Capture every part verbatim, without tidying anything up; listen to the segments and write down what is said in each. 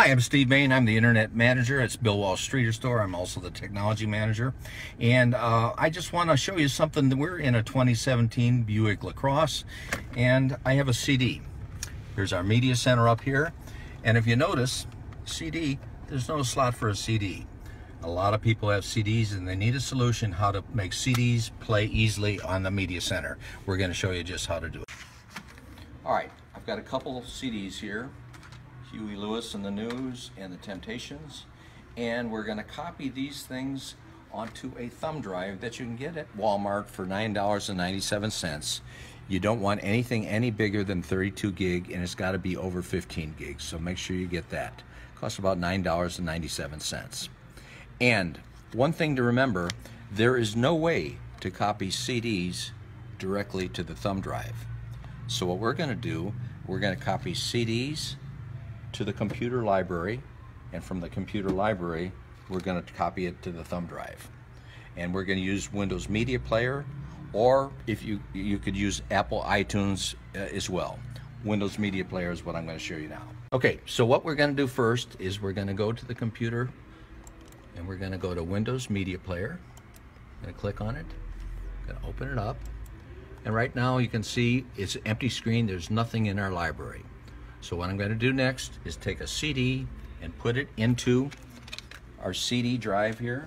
Hi, I'm Steve Bain. I'm the Internet Manager at Bill Walsh Streeter Store. I'm also the Technology Manager. And uh, I just want to show you something. That we're in a twenty seventeen Buick LaCrosse, and I have a C D. Here's our Media Center up here. And if you notice, C D, there's no slot for a C D. A lot of people have C Ds and they need a solution how to make C Ds play easily on the Media Center. We're going to show you just how to do it. All right, I've got a couple C Ds here. Huey Lewis and the News and the Temptations, and we're going to copy these things onto a thumb drive that you can get at Walmart for nine dollars and ninety-seven cents. You don't want anything any bigger than thirty-two gig, and it's got to be over fifteen gigs, so make sure you get that. It costs about nine dollars and ninety-seven cents. And one thing to remember, there is no way to copy C Ds directly to the thumb drive. So what we're going to do, we're going to copy C Ds to the computer library, and from the computer library we're going to copy it to the thumb drive. And we're going to use Windows Media Player, or if you you could use Apple iTunes uh, as well. Windows Media Player is what I'm going to show you now. Okay, so what we're going to do first is we're going to go to the computer and we're going to go to Windows Media Player. I'm going to click on it, I'm going to open it up, and right now you can see it's an empty screen. There's nothing in our library. So what I'm going to do next is take a C D and put it into our C D drive here.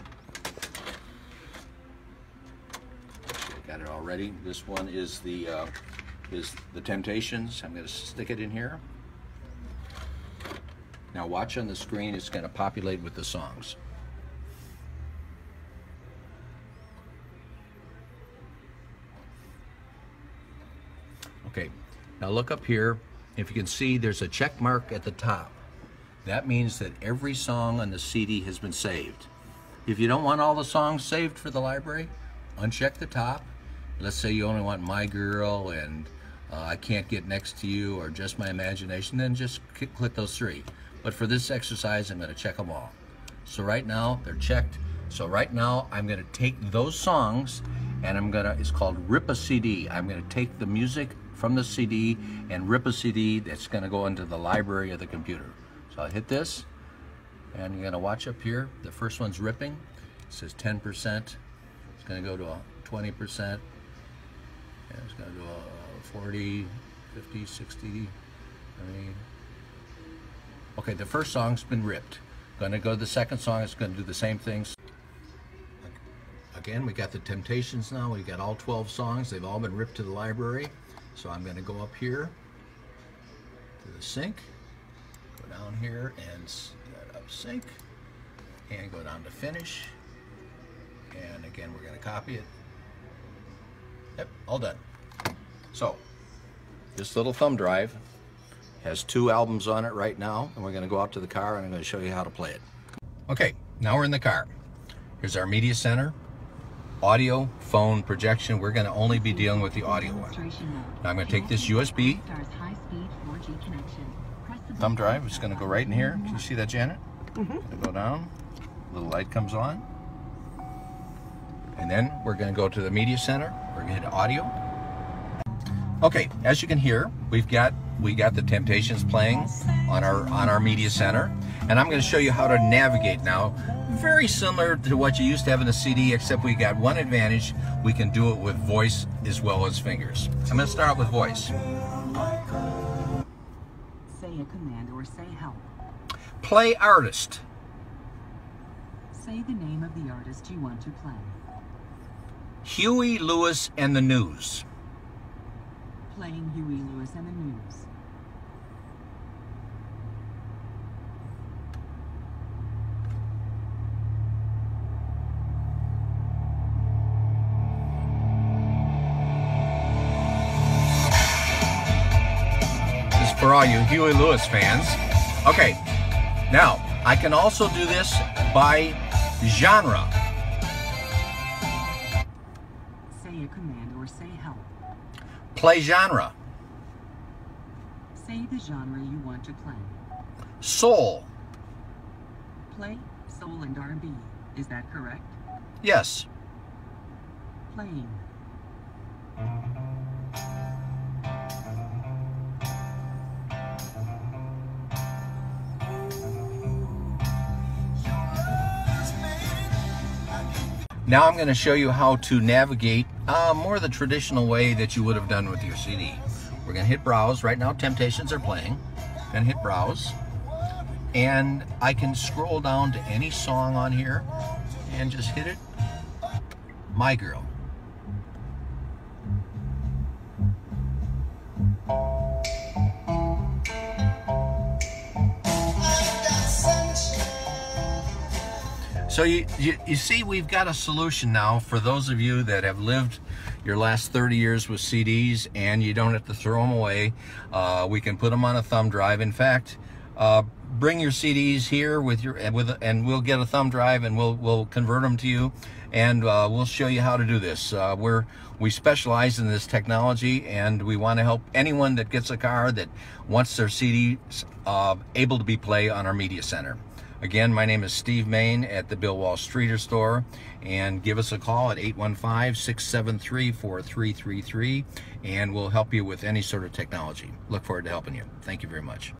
Actually, I got it already. This one is the uh, is the Temptations. I'm going to stick it in here. Now watch on the screen. It's going to populate with the songs. Okay. Now look up here. If you can see, there's a check mark at the top. That means that every song on the C D has been saved. If you don't want all the songs saved for the library, uncheck the top. Let's say you only want My Girl and uh, I Can't Get Next to You or Just My Imagination, then just click those three. But for this exercise, I'm going to check them all. So right now, they're checked. So right now, I'm going to take those songs and I'm going to, it's called Rip a C D. I'm going to take the music from the C D and rip a C D that's going to go into the library of the computer. So I'll hit this, and you're going to watch up here. The first one's ripping. It says ten percent. It's going to go to a twenty percent. And it's going to go a forty, fifty, sixty. I mean, okay, the first song's been ripped. Going to go to the second song. It's going to do the same things. Again, we got the Temptations now. We got all twelve songs. They've all been ripped to the library. So I'm going to go up here to the sync, go down here and set up sync, and go down to finish. And again, we're going to copy it. Yep, all done. So this little thumb drive has two albums on it right now, and we're going to go out to the car and I'm going to show you how to play it. Okay, now we're in the car. Here's our Media Center. Audio, phone, projection. We're going to only be dealing with the audio one. Now I'm going to take this U S B thumb drive. It's going to go right in here. Can you see that, Janet? Mm-hmm. It's going to go down. Little light comes on. And then we're going to go to the Media Center. We're going to hit audio. Okay, as you can hear, we've got we got the Temptations playing on our on our Media Center, and I'm going to show you how to navigate now. Very similar to what you used to have in a C D, except we got one advantage. We can do it with voice as well as fingers. I'm going to start with voice. Say a command or say help. Play artist. Say the name of the artist you want to play. Huey Lewis and the News. Playing Huey Lewis and the News. For all you Huey Lewis fans. Okay, now I can also do this by genre. Say a command or say help. Play genre. Say the genre you want to play. Soul. Play soul and R and B. Is that correct? Yes. Playing. Now I'm going to show you how to navigate uh, more the traditional way that you would have done with your C D. We're going to hit browse. Right now Temptations are playing. Going to hit browse. And I can scroll down to any song on here and just hit it. My Girl. So you, you, you see, we've got a solution now for those of you that have lived your last thirty years with C Ds and you don't have to throw them away. Uh, we can put them on a thumb drive. In fact, uh, bring your C Ds here with your with and we'll get a thumb drive and we'll we'll convert them to you, and uh, we'll show you how to do this. Uh, we're we specialize in this technology, and we want to help anyone that gets a car that wants their C Ds uh, able to be played on our media center. Again, my name is Steve Main at the Bill Walsh Streeter Store, and give us a call at eight one five, six seven three, four three three three, and we'll help you with any sort of technology. Look forward to helping you. Thank you very much.